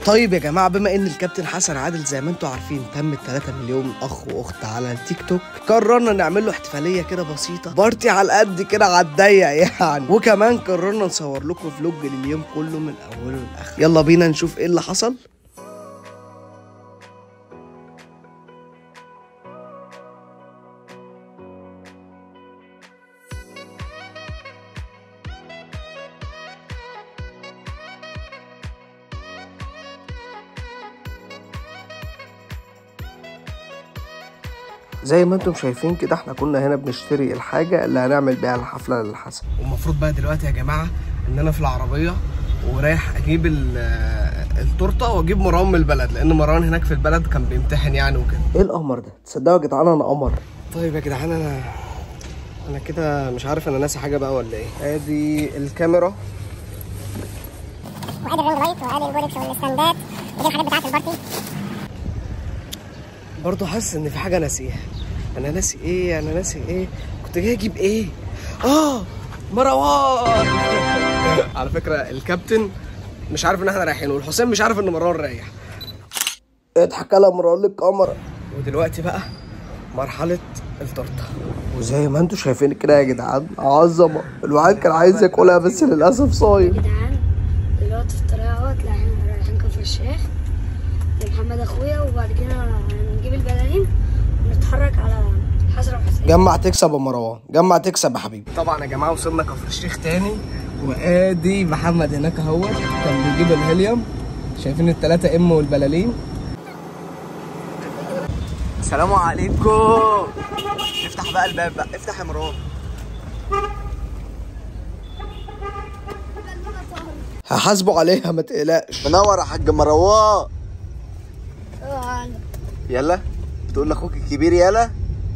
طيب يا جماعه، بما ان الكابتن حسن عادل زي ما انتم عارفين تم 3 مليون اخ واخت على التيك توك، قررنا نعمل له احتفاليه كده بسيطه، بارتي على قد كده على الضيق يعني. وكمان قررنا نصور لكم فلوج لليوم كله من اوله لاخره. يلا بينا نشوف ايه اللي حصل. زي ما انتم شايفين كده، احنا كنا هنا بنشتري الحاجة اللي هنعمل بيها الحفلة للحسن. والمفروض بقى دلوقتي يا جماعة ان انا في العربية ورايح اجيب التورته واجيب مروان من البلد، لان مروان هناك في البلد كان بيمتحن يعني وكده. ايه القمر ده؟ تصدقوا يا جدعان انا قمر. طيب يا جدعان، انا كده مش عارف انا ناسي حاجة بقى ولا ايه. ادي الكاميرا وادي الرينج لايت وادي البولكس والستاندات ودي الحاجات بتاعت البارتي. برضه حاسس ان في حاجه ناسيها. انا ناسي ايه؟ كنت جاي اجيب ايه؟ مروان. على فكره الكابتن مش عارف ان احنا رايحين، والحسين مش عارف ان مروان رايح. اضحك على مروان للكاميرا. ودلوقتي بقى مرحله التورته، وزي ما انتم شايفين كده يا جدعان عظمه. الواحد كان عايز ياكلها بس للاسف صايم. يا جدعان دلوقتي في الطريق اهوت، رايحين كفر الشيخ لمحمد اخويا، وبعد كده هنجيب البلالين ونتحرك على حسن وحسين. جمع تكسب يا مروان، جمع تكسب يا حبيبي. طبعا يا جماعه وصلنا كفر الشيخ تاني، وادي محمد هناك اهوت كان بيجيب الهيليوم. شايفين ال3 ام والبلالين. السلام عليكم. افتح بقى الباب بقى، افتح يا مروان. هحاسبه عليها ما تقلقش. منور يا حاج مروان. يلا بتقول لاخوك الكبير يلا.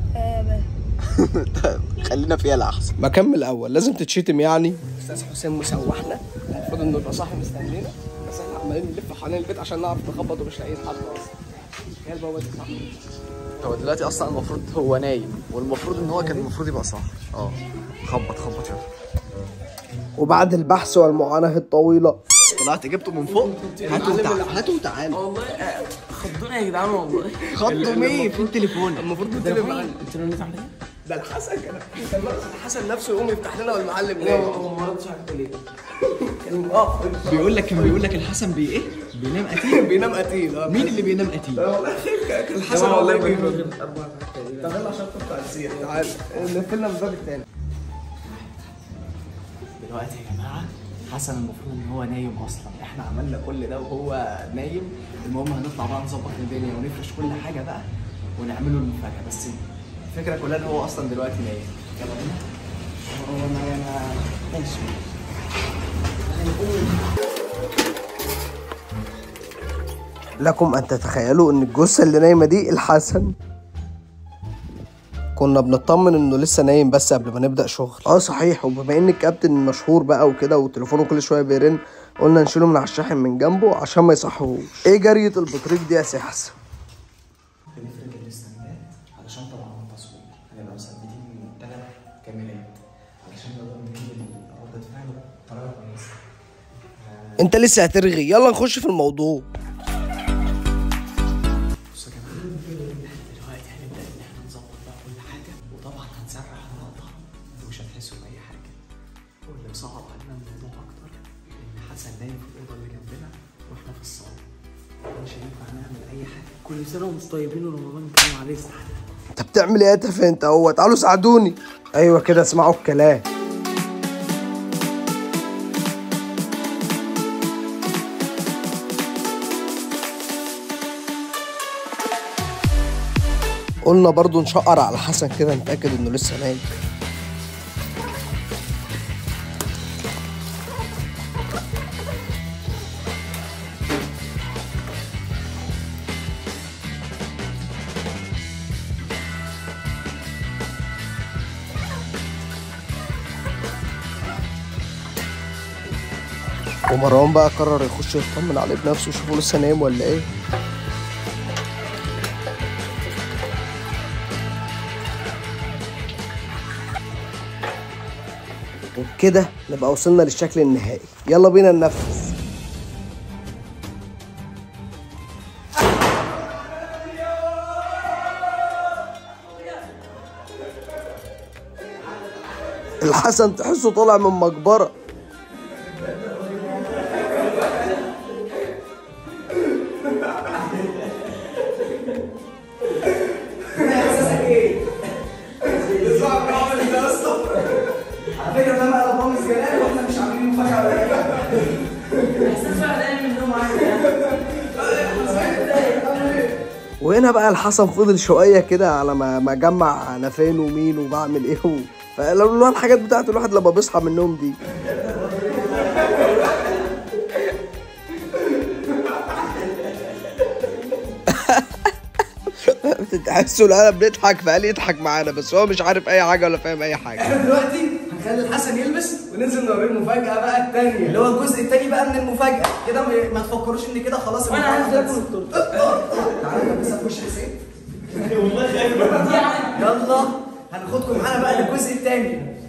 خلينا في يلا احسن. ما كمل اول، لازم تتشتم يعني. استاذ حسين مسوحنا، المفروض انه يبقى صاحي مستنينا، بس احنا عمالين نلف حوالين البيت عشان نعرف نخبط ومش لاقيين حد اصلا. هي البوابه دي صح؟ هو دلوقتي اصلا المفروض هو نايم، والمفروض ان هو كان المفروض يبقى صاحي. خبط شوف. وبعد البحث والمعاناه الطويله طلعت جبته من فوق. هاتوا وتعالوا. والله خضونا يا جدعان والله. خضوا مين؟ فين التليفون؟ المفروض التليفون. انت رنيت على ايه؟ ده الحسن كان الحسن نفسه يقوم يفتح لنا والمعلم نايم. هو ما ردش عليك ليه؟ بيقول لك الحسن ايه؟ بينام قتيل. بينام قتيل. مين اللي بينام قتيل؟ والله كان الحسن والله بينام. طب يلا عشان تطلع السير، تعال نقفلنا من الباب التاني. دلوقتي يا جماعه حسن المفروض ان هو نايم اصلا، احنا عملنا كل ده وهو نايم. المهم هنطلع بقى نظبط الدنيا ونفرش كل حاجه بقى ونعمله المفاجاه، بس الفكره كلها ان هو اصلا دلوقتي نايم. يلا بينا. هو انا ماشي. لكم ان تتخيلوا ان الجثه اللي نايمه دي الحسن. كنا بنطمن انه لسه نايم بس قبل ما نبدا شغل. صحيح، وبما ان الكابتن مشهور بقى وكده وتليفونه كل شويه بيرن، قلنا نشيله من على الشاحن من جنبه عشان ما يصحوش. ايه جريه البطريق دي يا سي حسن؟ هنفرد الاستندات علشان طبعا التصوير هنبقى مثبتين 3 كاميرات علشان نقدر نجيب ردة فعل بطريقه كويسه. انت لسه هترغي، يلا نخش في الموضوع. بصوا يا جماعه، دلوقتي هنبدا ان احنا نظبط بقى كل حاجه، وطبعا هنسرح النقطه ومش هتحسوا باي حاجه. واللي مصعب علينا الموضوع اكتر ان حسن نايم في الاوضه اللي جنبنا واحنا في الصاله، مش هينفع نعمل اي حاجه. كل سنه وانتم طيبين ورمضان كريم عليكم. انت بتعمل ايه يا تافه انت؟ تعالوا ساعدوني. ايوه كده، اسمعوا الكلام. قلنا برضو نشقر على حسن كده نتأكد انه لسه نايم. ومروان بقى قرر يخش يطمن عليه بنفسه يشوفه لسه نايم ولا ايه. وبكده نبقى وصلنا للشكل النهائي. يلا بينا ننفذ. الحسن تحسه طالع من مقبرة. وهنا بقى الحسن فضل شويه كده على ما اجمع انا فين ومين وبعمل ايه فلو الحاجات بتاعت الواحد لما بيصحى من النوم دي. تحسوا القلب بنضحك فقال يضحك معانا بس هو مش عارف اي حاجه ولا فاهم اي حاجه. احنا دلوقتي هنخلي الحسن يلبس وننزل نوريه المفاجاه بقى الثانيه اللي هو الجزء الثاني بقى من المفاجاه. كده ما تفكروش ان كده خلاص انا عايز اكل التورته. تعالوا نلبسها في وش حسين. والله خايف. يلا هناخدكم معانا بقى للجزء الثاني.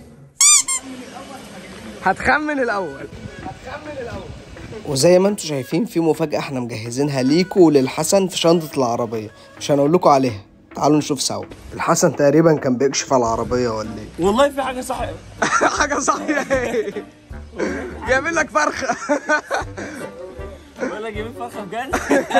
هتخمن الاول. وزي ما انتم شايفين في مفاجاه احنا مجهزينها ليكوا وللحسن في شنطه العربيه، مش هنقول لكم عليها، تعالوا نشوف سوا. الحسن تقريبا كان بيكشف على العربيه ولا ايه؟ والله في حاجه صح. حاجه صحيحه ايه؟ جايبين لك فرخه. ولا جايبين فرخه بجد؟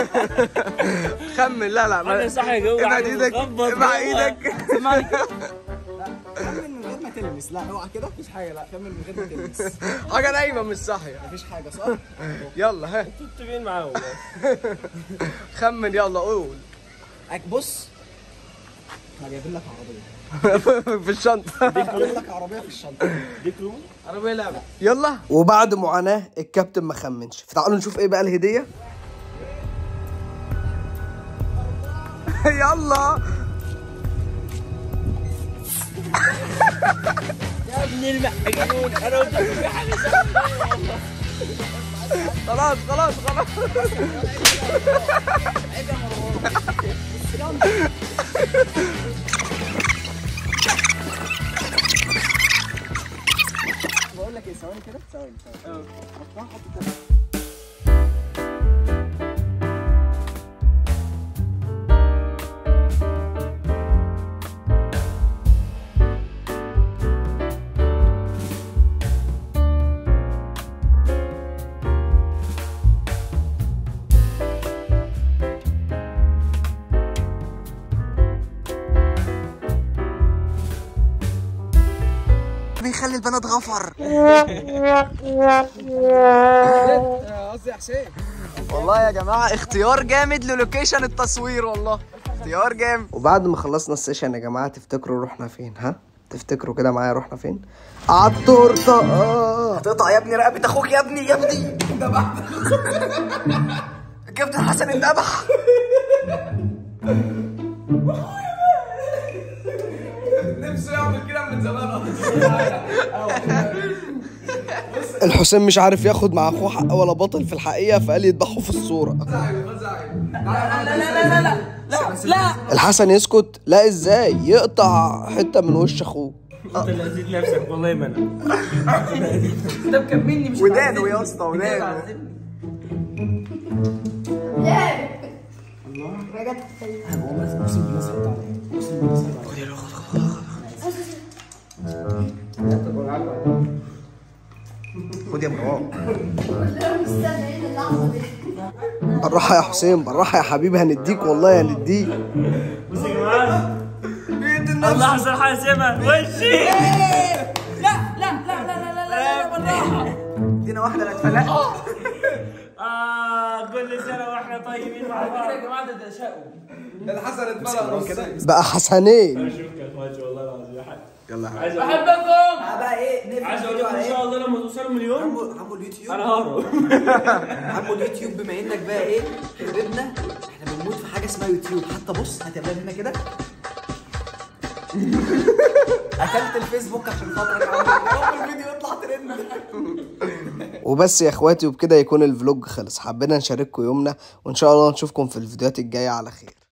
خمن. لا حاجه صح جوه. ابعد ايدك ابعد ايدك. سمعني كمل من غير ما تلمس. لا اوعى كده مفيش حاجه. لا كمل من غير ما تلمس. حاجه نايمه مش صاحيه. مفيش حاجه صح؟ يلا ها انتوا متفقين معاهم. خمن يلا قول. بص احنا جايبين لك عربيه في الشنطه. جايبين لك عربيه في الشنطه. دي كلو عربيه لعبه. يلا. وبعد معاناه الكابتن ما خمنش، فتعالوا نشوف ايه بقى الهديه. يلا يا ابن المحجنون. انا قلت لكم في حاجه صح. خلاص. بقول لك ايه ثواني كده ثواني. بيخلي البنات غفر. قصدي يا حسين. والله يا جماعه اختيار جامد للوكيشن التصوير، والله اختيار جامد. وبعد ما خلصنا السيشن يا جماعه تفتكروا رحنا فين؟ ها تفتكروا كده معايا رحنا فين؟ عالتورته. هتقطع يا ابني رقبه اخوك يا ابني ذبح. الكابتن حسن اتذبح. نفسه يعمل كده من زمان. الحسين مش عارف ياخد مع اخوه حق ولا بطل في الحقيقه فقال يذبحوا في الصوره. لا الحسن يسكت؟ لا ازاي يقطع حته من وش اخوه. انت اللي اذيت نفسك والله. ما انا انت مكملني مش ودانه يا اسطى ودانه. خد يا مروان. بالراحه يا حسين، بالراحه يا حبيبي، هنديك والله هنديك. بص يا جماعه. الله حسن حاسمه وشي. لا بالراحه. ادينا واحده لا تفلق. كل سنه واحنا طيبين مع بعض. يا جماعه ده شقوا. ده الحسن اتفلق كده. بقى حسنين. اشوفك يا اخواتي والله العظيم يا حاج. يلا عايز بحبكم. بقى ايه عايز اقول لكم ان شاء الله لما توصلوا مليون عمو اليوتيوب. انا ههرب. عمو اليوتيوب بما انك بقى ايه خربنا. احنا بنموت في حاجه اسمها يوتيوب. حتى بص هتبقى هنا كده. قتلت الفيسبوك عشان خاطرك يا عم. الفيديو يطلع ترند. وبس يا اخواتي، وبكده يكون الفلوج خلص. حبينا نشارككم يومنا وان شاء الله نشوفكم في الفيديوهات الجايه على خير.